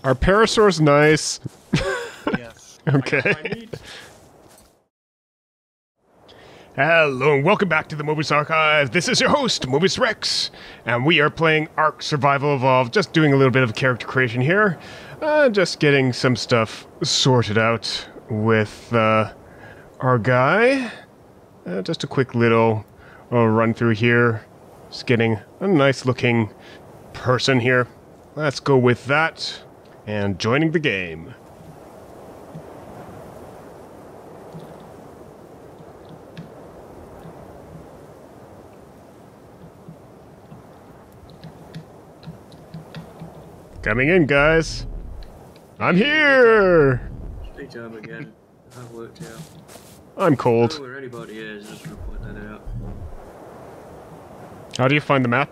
Are parasaurs nice? Yes. Okay. Hello and welcome back to the Mobius Archive. This is your host, Mobius Rex, and we are playing Ark Survival Evolved. Just doing a little bit of character creation here. Just getting some stuff sorted out with our guy. Just a quick little run through here. Just getting a nice looking person here. Let's go with that. And joining the game. Coming in, guys. I'm here. Speak to him again. I've worked out. I'm I cold. don't know where anybody is, just to point that out. How do you find the map?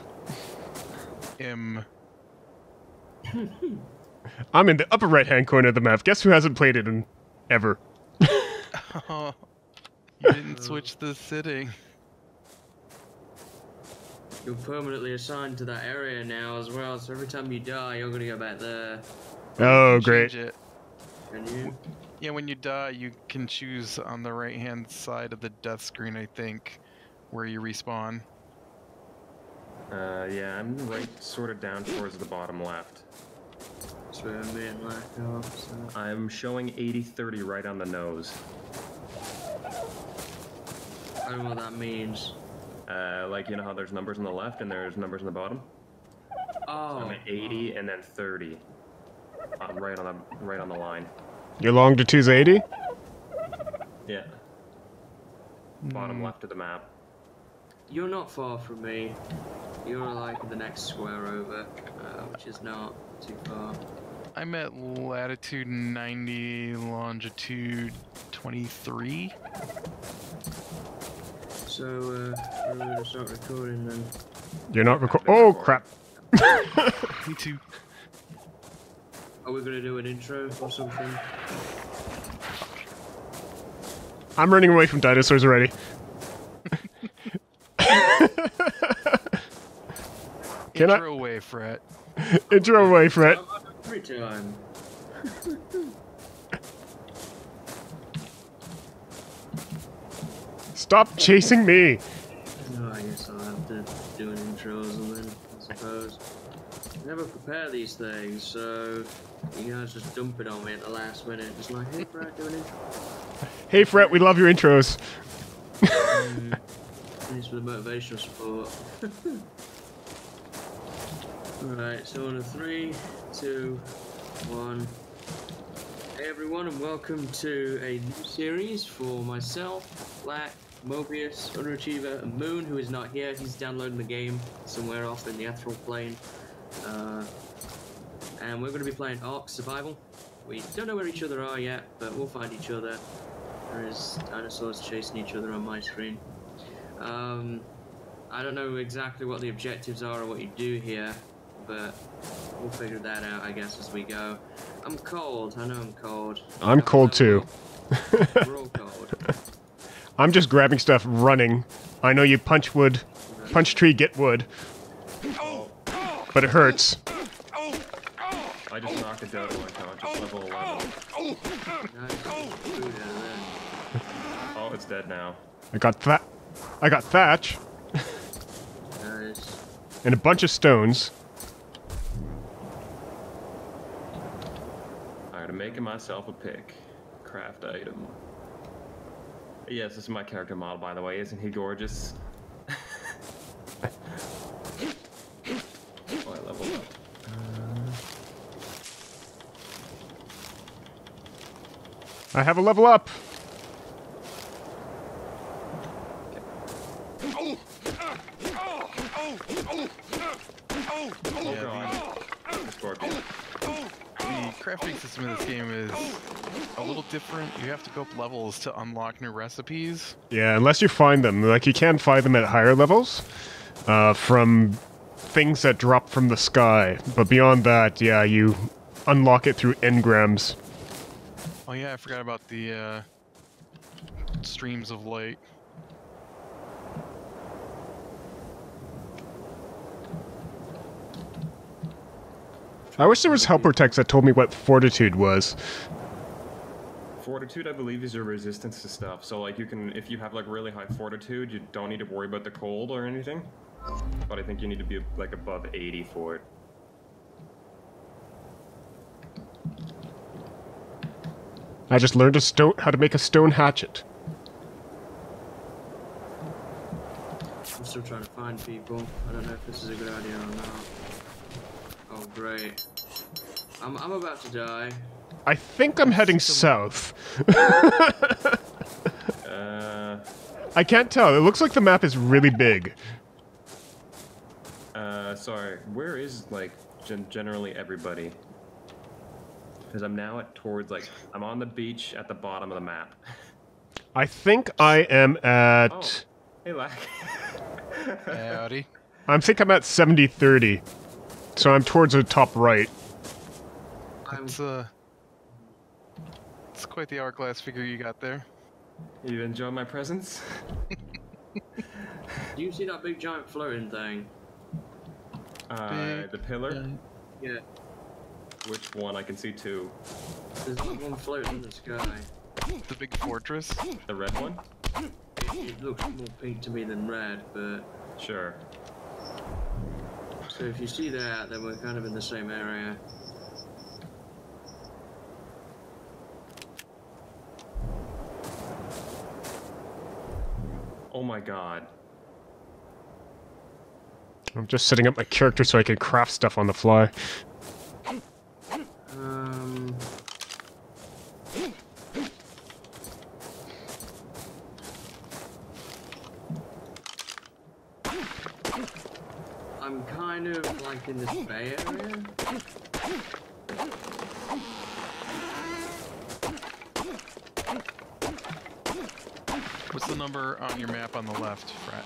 I'm in the upper right-hand corner of the map. Guess who hasn't played it in ever? Oh, you didn't switch the sitting. You're permanently assigned to that area now as well, so every time you die, you're gonna go back there. Oh, You can great. change it. Can you? Yeah, when you die, you can choose on the right-hand side of the death screen, I think, where you respawn. Yeah, I'm right sort of down towards the bottom left. That's where me and Lack are, so. I'm showing 80-30 right on the nose. I don't know what that means. Like, you know how there's numbers on the left and there's numbers on the bottom? Oh. I'm at 80 and then 30. Right on the line. Your longitude's 80? Yeah. Bottom left of the map. You're not far from me. You're like the next square over, which is not too far. I'm at latitude 90, longitude 23. So, we're gonna start recording then. You're not Oh, crap. Me too. Are we gonna do an intro or something? I'm running away from dinosaurs already. Can Intro away, Fret. Intro away, Fred. Every time. Stop chasing me. No, I guess I'll have to do an intro or something, I suppose. I never prepare these things, so you guys just dump it on me at the last minute. Just like, hey, Brad, do an intro. Hey, Fred, we love your intros. Thanks for the motivational support. Alright, so on a 3, 2, 1. Hey everyone, and welcome to a new series for myself, Black, Mobius, Underachiever, and Moon, who is not here. He's downloading the game somewhere off in the astral plane. And we're going to be playing Ark Survival. We don't know where each other are yet, but we'll find each other. There is dinosaurs chasing each other on my screen. I don't know exactly what the objectives are or what you do here, but we'll figure that out, I guess, as we go. I'm cold. I know I'm cold. I'm cold too. We're all cold. I'm just grabbing stuff, running. I know you punch wood. Punch tree, get wood. But it hurts. I just knocked a dodo unconscious, level 11. Nice. Food out of there. Oh, it's dead now. I got thatch Nice. and a bunch of stones. Alright, I'm making myself a pick. Craft item. Yes, this is my character model, by the way. Isn't he gorgeous? Oh, I leveled up. I have a level up. Scorpion. The crafting system in this game is a little different. You have to go up levels to unlock new recipes. Yeah, unless you find them. Like, you can find them at higher levels. From things that drop from the sky. But beyond that, yeah, you unlock it through engrams. Oh yeah, I forgot about the streams of light. I wish there was helper text that told me what fortitude was. Fortitude, I believe, is your resistance to stuff. So, like, you can, if you have, like, really high fortitude, you don't need to worry about the cold or anything. But I think you need to be, like, above 80 for it. I just learned how to make a stone hatchet. I'm still trying to find people. I don't know if this is a good idea or not. Oh, great. I'm about to die. I think I'm heading south. I can't tell. It looks like the map is really big. Sorry. Where is, like, generally everybody? Because I'm now towards, like, I'm on the beach at the bottom of the map. I think I am at... Oh, hey, Lack. Howdy. I think I'm at 70-30. So I'm towards the top right. It's quite the hourglass figure you got there. You enjoy my presence? Do you see that big giant floating thing? The pillar? Yeah. Which one? I can see two. There's one floating in the sky. The big fortress. The red one? It looks more pink to me than red, but... Sure. So if you see that, then we're kind of in the same area. Oh my god. I'm just setting up my character so I can craft stuff on the fly. I'm kind of like in this bay area. What's the number on your map on the left, Frat?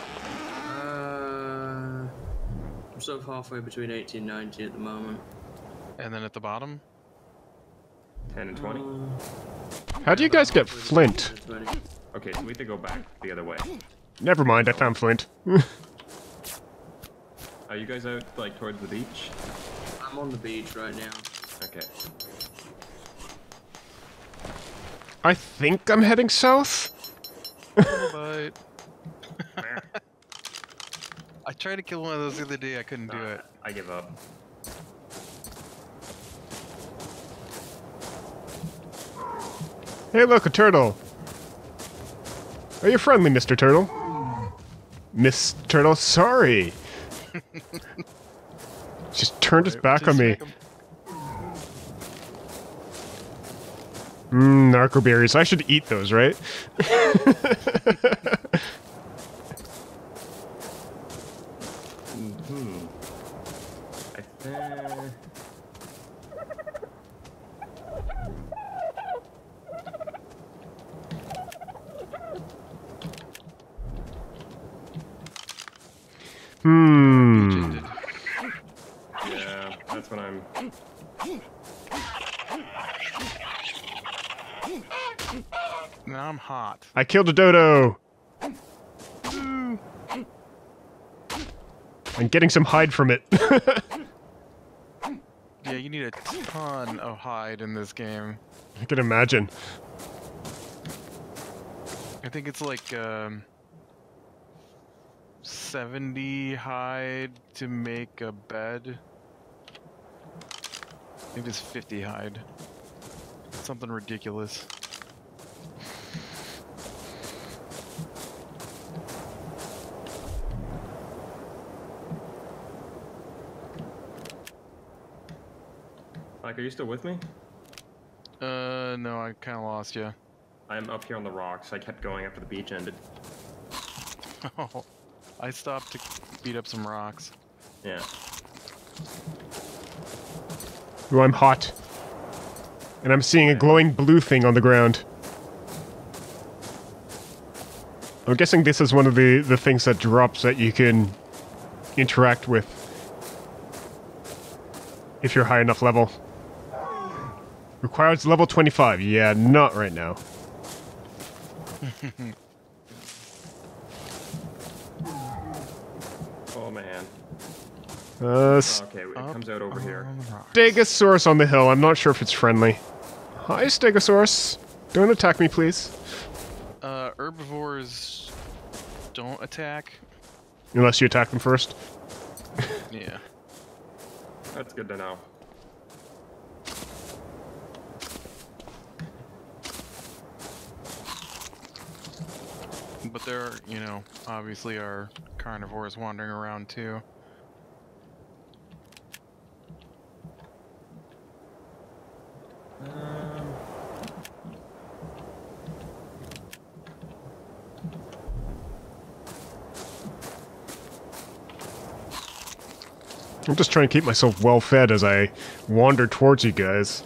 I'm sort of halfway between 80 and 90 at the moment. And then at the bottom? 10 and 20? How do you guys get flint? Okay, so we have to go back the other way. Never mind, I found flint. Are you guys out, like, towards the beach? I'm on the beach right now. Okay. I think I'm heading south? But I tried to kill one of those the other day, I couldn't do it. I give up. Hey look, a turtle! Are you friendly, Mr. Turtle? Miss Turtle, sorry! Just turned his back on me. Narco berries. I should eat those, right? I think... Yeah, that's when I'm... Now I'm hot. I killed a dodo! I'm getting some hide from it. Yeah, you need a ton of hide in this game. I can imagine. I think it's like 70 hide to make a bed. Maybe it's 50 hide. Something ridiculous. Like, are you still with me? No, I kind of lost you. I'm up here on the rocks. I kept going after the beach ended. Oh, I stopped to beat up some rocks. Yeah. Ooh, I'm hot. And I'm seeing a glowing blue thing on the ground. I'm guessing this is one of the things that drops that you can interact with if you're high enough level. Requires level 25. Yeah, not right now. Oh man. Okay, it comes out over here. on the rocks. Stegosaurus on the hill. I'm not sure if it's friendly. Hi, Stegosaurus. Don't attack me, please. Herbivores don't attack. Unless you attack them first. Yeah. That's good to know. But there, you know, obviously are carnivores wandering around too. I'm just trying to keep myself well fed as I wander towards you guys.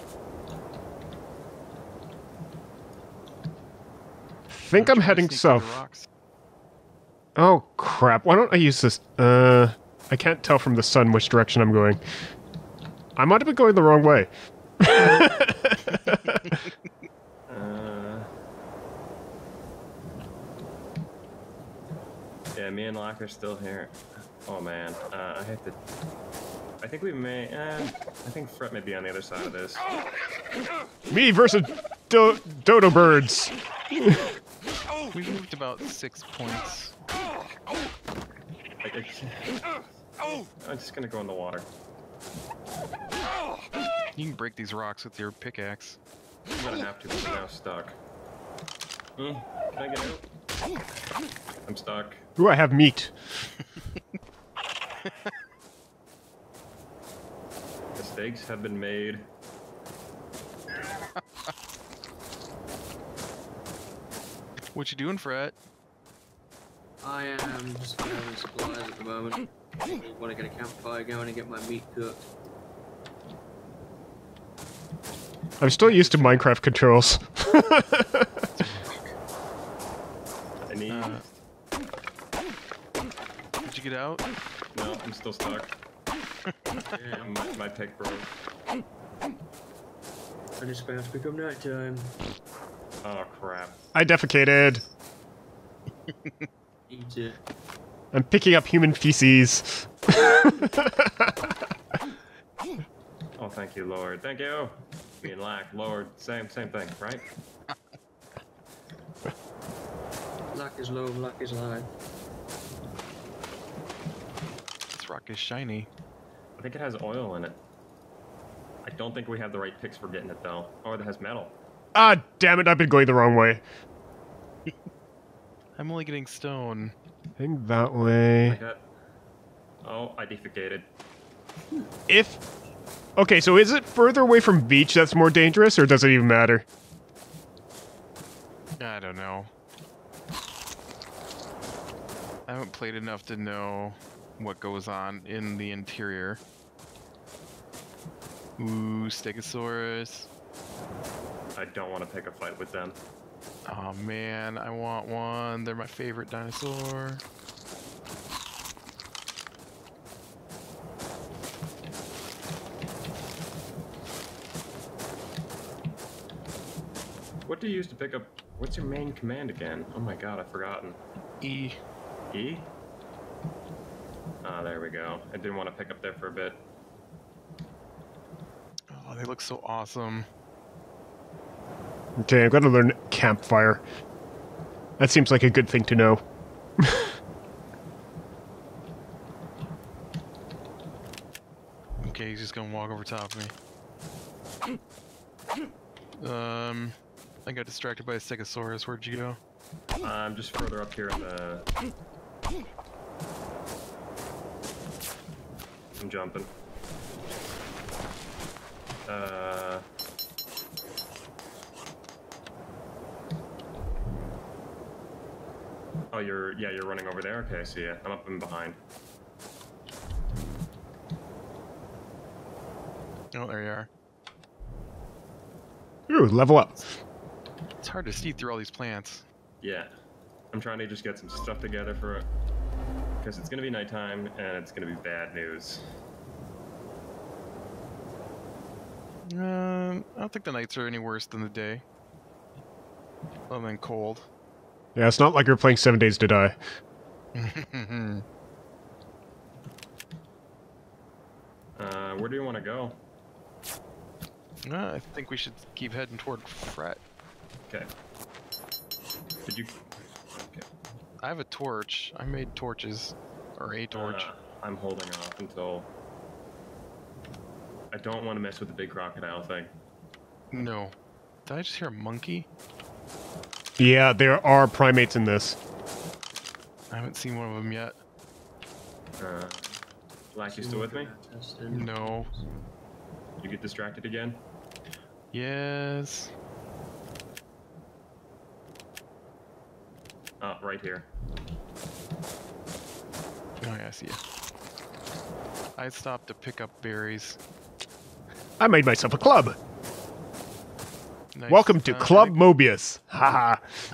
Think I'm Try to heading sneak through the south. rocks. Oh crap, why don't I use this? I can't tell from the sun which direction I'm going. I might have been going the wrong way. Yeah, me and Locke are still here. Oh man, I have to. I think we may. I think Fret may be on the other side of this. Me versus dodo birds. We've moved about 6 points. I'm just gonna go in the water. You can break these rocks with your pickaxe. I'm gonna have to, but I'm now stuck. Can I get out? I'm stuck. Ooh, I have meat. Mistakes have been made. What you doing, Fred? I am just gathering supplies at the moment. I want to get a campfire going and get my meat cooked. I'm still used to Minecraft controls. I need. Did you get out? No, I'm still stuck. Yeah, My pick broke. and it's about to become night time. Oh crap. I defecated. Eat it. I'm picking up human feces. Oh, thank you, Lord. Thank you. Being Lack, Lord, same thing, right? Luck is low, luck is high. This rock is shiny. I think it has oil in it. I don't think we have the right picks for getting it though. Oh, it has metal. Ah, damn it, I've been going the wrong way. I'm only getting stone. I think that way. Like that. Oh, I defecated. If... Okay, so is it further away from beach that's more dangerous, or does it even matter? I don't know. I haven't played enough to know what goes on in the interior. Ooh, Stegosaurus. I don't want to pick a fight with them. Oh man, I want one. They're my favorite dinosaur. What do you use to pick up? What's your main command again? Oh my god, I've forgotten. E. E? Ah, there we go. I didn't want to pick up there for a bit. Oh, they look so awesome. Okay, I've got to learn campfire. That seems like a good thing to know. Okay, he's just gonna walk over top of me. I got distracted by a Stegosaurus. Where'd you go? I'm just further up here in the... I'm jumping. Oh, you're running over there? Okay, I see ya. I'm up and behind. Oh, there you are. Ooh, level up. It's hard to see through all these plants. Yeah. I'm trying to just get some stuff together for it. Because it's gonna be nighttime, and it's gonna be bad news. I don't think the nights are any worse than the day. Other than cold. Yeah, it's not like you're playing 7 Days to Die. Where do you want to go? I think we should keep heading toward Fret. Okay. Did you? Okay. I have a torch. I made torches. Or a torch. I'm holding off until. I don't want to mess with the big crocodile thing. No. Did I just hear a monkey? Yeah, there are primates in this. I haven't seen one of them yet. Black, you still with me? No. You get distracted again? Yes. Oh, right here. Oh yeah, I see you. I stopped to pick up berries. I made myself a club. Nice. Welcome to Club Mobius. Haha.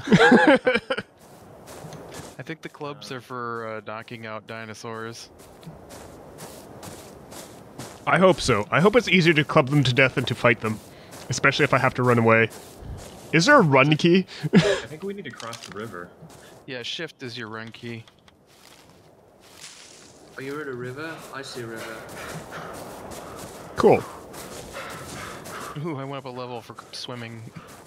I think the clubs are for knocking out dinosaurs. I hope so. I hope it's easier to club them to death than to fight them. Especially if I have to run away. Is there a run key? I think we need to cross the river. Yeah, shift is your run key. Are you at a river? I see a river. Cool. Ooh, I went up a level for swimming.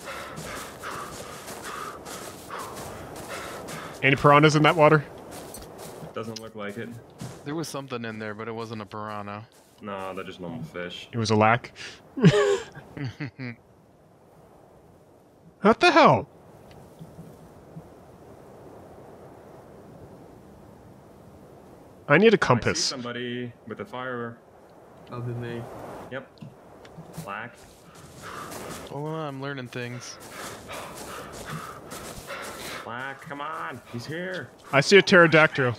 Any piranhas in that water? Doesn't look like it. There was something in there, but it wasn't a piranha. No, they're just normal fish. It was a lack. What the hell? I need a I see compass. somebody with a fire. That'll be me. Yep. Black. Hold on, I'm learning things. Black, come on. He's here. I see a pterodactyl.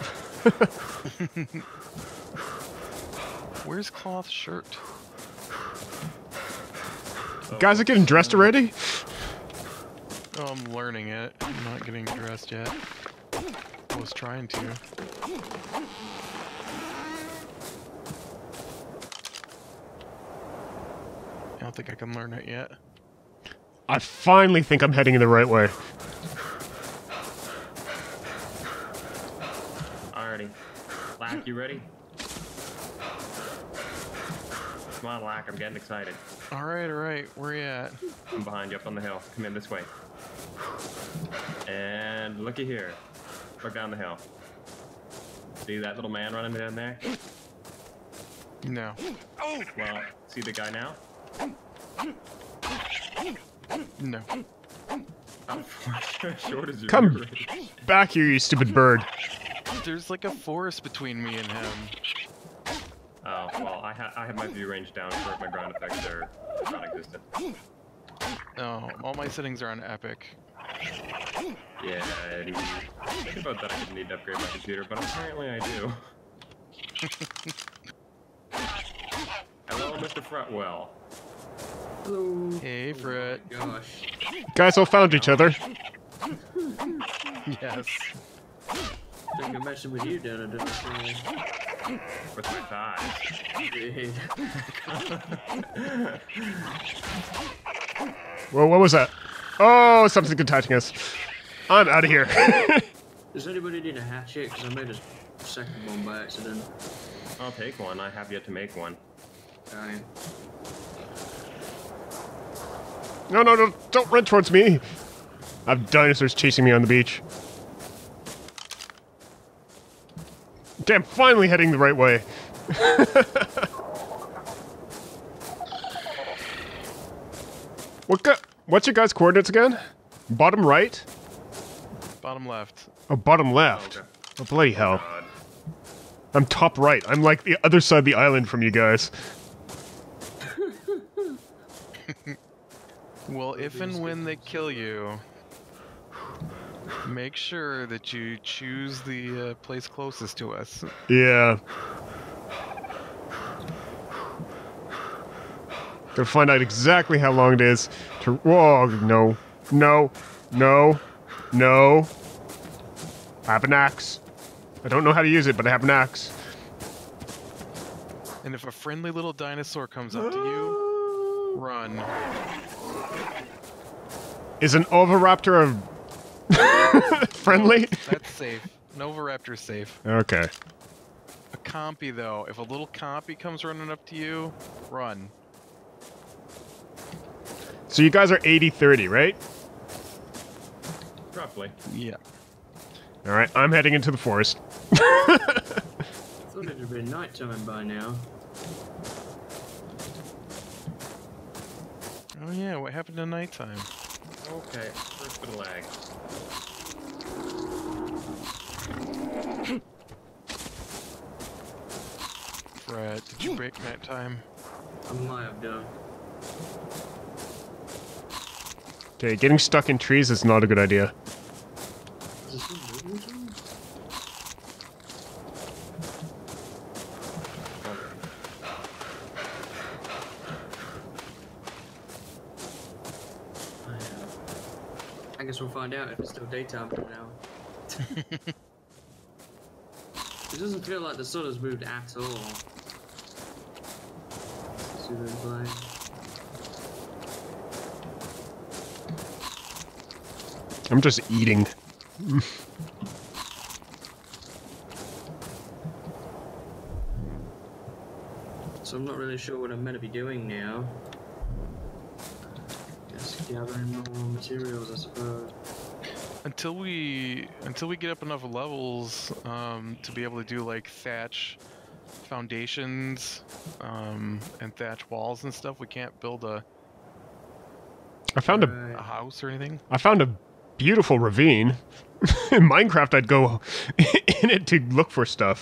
Where's cloth shirt? Guys are getting dressed already? Oh, I'm learning it. I'm not getting dressed yet. I was trying to. I don't think I can learn it yet. I finally think I'm heading in the right way. Alrighty. Black, you ready? Come on, Black, I'm getting excited. Alright, where you at? I'm behind you up on the hill. Come in this way. And looky here. Look down the hill. See that little man running down there? No. Well, see the guy now? No. How short is your Come range? back here, you stupid bird. There's like a forest between me and him. Oh, well, I have my view range down so my ground effects are non-existent. No, all my settings are on epic. Yeah, Eddie. Think about that I didn't need to upgrade my computer, but apparently I do. Hello, Mr. Fretwell. Hello. Hey, Fred. Oh my gosh. Guys all found each other. Yes. I think I'm messing with you down at the With my thighs. Whoa, what was that? Oh, something's attaching us. I'm out of here. Does anybody need a hatchet? Because I made a second one by accident. I'll take one. I have yet to make one. Dying. No, no, no, don't run towards me. I have dinosaurs chasing me on the beach. Damn, finally heading the right way. What's your guys' coordinates again? Bottom right? Bottom left. Oh, bottom left. Okay. Oh, bloody hell. God. I'm top right. I'm like the other side of the island from you guys. Well, if and when they kill you, make sure that you choose the place closest to us. Yeah. Gotta find out exactly how long it is to. Whoa, no. No. No. No. I have an axe. I don't know how to use it, but I have an axe. And if a friendly little dinosaur comes up to you, run. Is an oviraptor a friendly? That's safe. Novoraptor's safe. Okay. A compy though. If a little compy comes running up to you, run. So you guys are 80-30, right? Roughly. Yeah. All right, I'm heading into the forest. I thought it had been nighttime by now. Oh yeah, what happened to nighttime? Okay, first bit of lag. Fred, did you break nighttime? I might have done. Okay, getting stuck in trees is not a good idea. Is there some movement on? I guess we'll find out if it's still daytime from now. It doesn't feel like the sun has moved at all. Super blind. I'm just eating. So I'm not really sure what I'm meant to be doing now. Just gathering more materials, I suppose. Until we get up enough levels to be able to do like thatch foundations and thatch walls and stuff, we can't build a I found a Right. house or anything. beautiful ravine. In Minecraft, I'd go in it to look for stuff.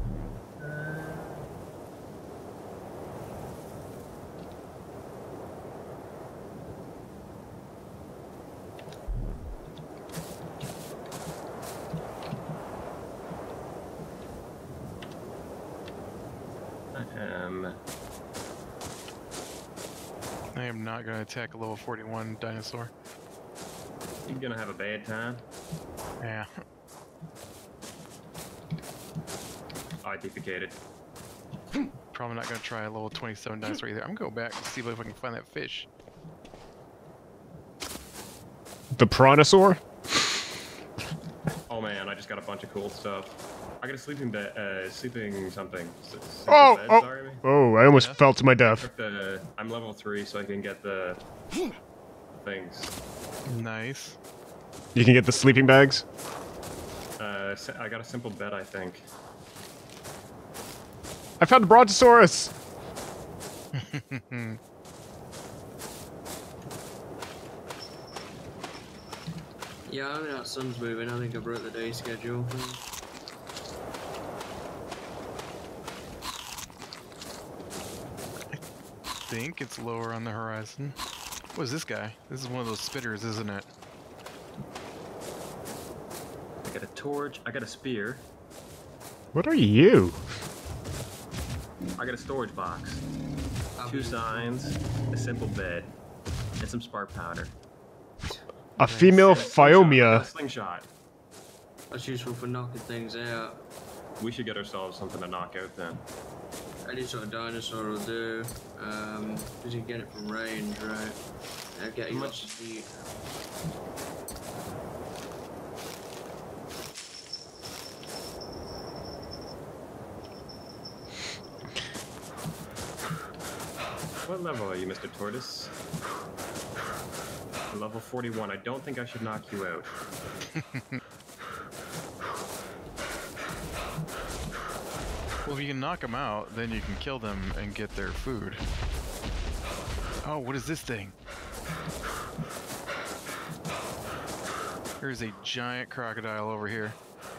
I am not going to attack a level 41 dinosaur. You're gonna have a bad time. Yeah. I defecated. Probably not going to try a level 27 dinosaur either. I'm going to go back and see if I can find that fish. The Brontosaur? Oh man, I just got a bunch of cool stuff. I got a sleeping bed, sleeping something. Simple Oh, bed, oh, sorry. oh, I almost Yeah. fell to my death. I'm level 3, so I can get the things. Nice. You can get the sleeping bags? I got a simple bed, I think. I found a Brontosaurus! Yeah, I mean, that sun's moving. I think I broke the day schedule. I think it's lower on the horizon. What is this guy? This is one of those spitters, isn't it? I got a torch, I got a spear, What are you? I got a storage box, I'll 2 be- signs, a simple bed, and some spark powder. A female And a slingshot. I got a Phiomia. slingshot. That's useful for knocking things out. We should get ourselves something to knock out then. Any sort of dinosaur will do. Because you get it from range, right? I get you Much- lots of heat. What level are you, Mr. Tortoise? Level 41. I don't think I should knock you out. Well, if you can knock them out, then you can kill them and get their food. Oh, what is this thing? There's a giant crocodile over here.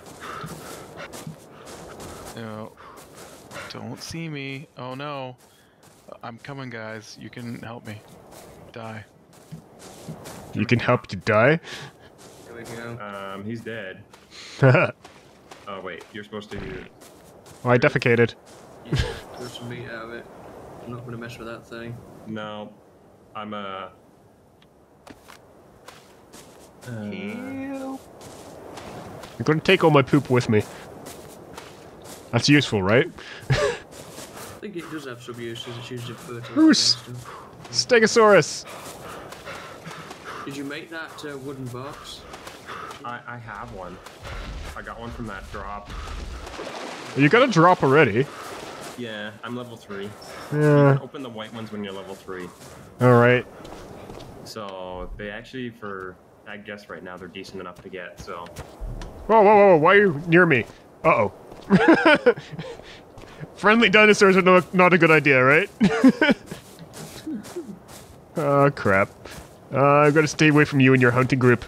No. Don't see me. Oh no. I'm coming, guys. You can help me. Die. You can help you die? There we go. He's dead. Oh, Oh wait, you're supposed to. I defecated. Yeah, there's some meat out of it. I'm not gonna mess with that thing. No, I'm I'm gonna take all my poop with me. That's useful, right? I think it does have some uses. It's used in fertilizer and Bruce. stuff. Stegosaurus! Did you make that wooden box? I have one. I got one from that drop. You got a drop already. Yeah, I'm level 3. You Yeah. can open the white ones when you're level 3. Alright. So they actually, for I guess right now they're decent enough to get. So Whoa, whoa, whoa, why are you near me? Uh-oh. Friendly dinosaurs are not a good idea, right? Oh, crap. I've got to stay away from you and your hunting group.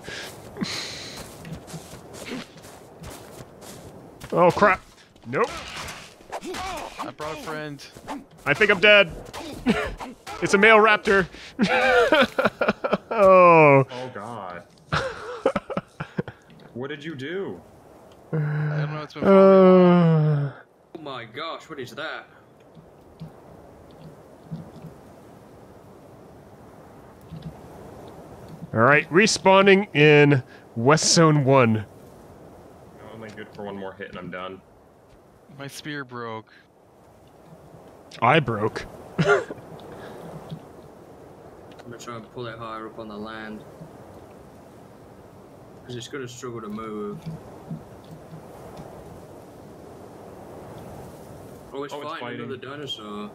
Oh, crap. Nope. I brought a friend. I think I'm dead. It's a male raptor. Oh. oh god, what did you do? I don't know. It's been following me. Oh my gosh, what is that? Alright, respawning in West Zone 1. I'm only good for one more hit and I'm done. My spear broke. I broke. I'm gonna try and pull it higher up on the land. Because it's gonna struggle to move. Oh, it's fighting another dinosaur.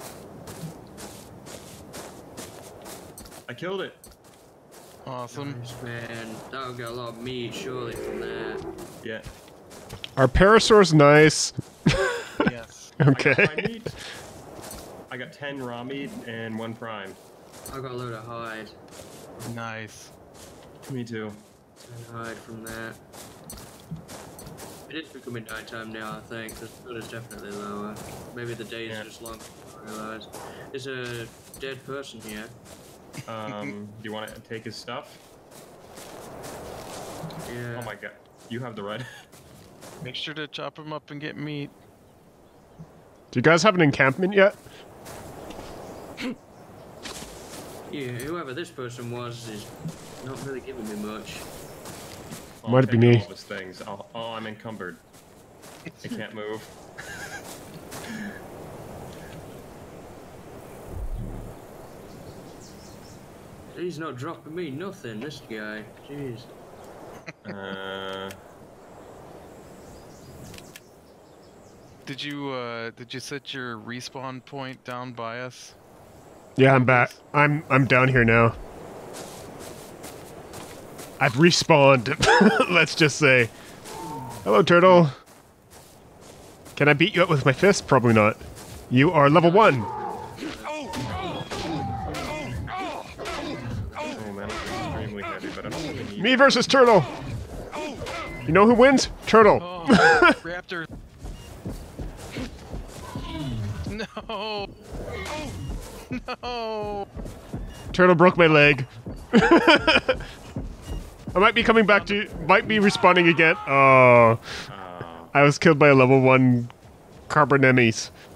I killed it. Awesome. Nice, man. That'll get a lot of meat, surely, from that. Yeah. Are parasaurs nice? Yes. Okay. I got my meat. I got 10 raw meat and 1 prime. I got a load of hide. Nice. Me too. And hide from that. It is becoming nighttime now, I think. The sun is definitely lower. Maybe the days are just long. I realize. There's a dead person here. Do you want to take his stuff? Yeah. Oh my god. You have the right. Make sure to chop him up and get meat. Do you guys have an encampment yet? Yeah, whoever this person was is not really giving me much. Might be me. All his things. Oh, I'm encumbered. I can't move. He's not dropping me nothing, this guy. Jeez. Did you set your respawn point down by us? Yeah, I'm back. I'm down here now. I've respawned. Let's just say. Hello, turtle. Can I beat you up with my fist? Probably not. You are level 1. Oh man, I'm extremely heavy, but I don't really need. Me versus turtle. You know who wins? Turtle. Oh, raptor. No. No. Turtle broke my leg. I might be coming back to. Might be respawning again. Oh. I was killed by a level 1 Carbonemes.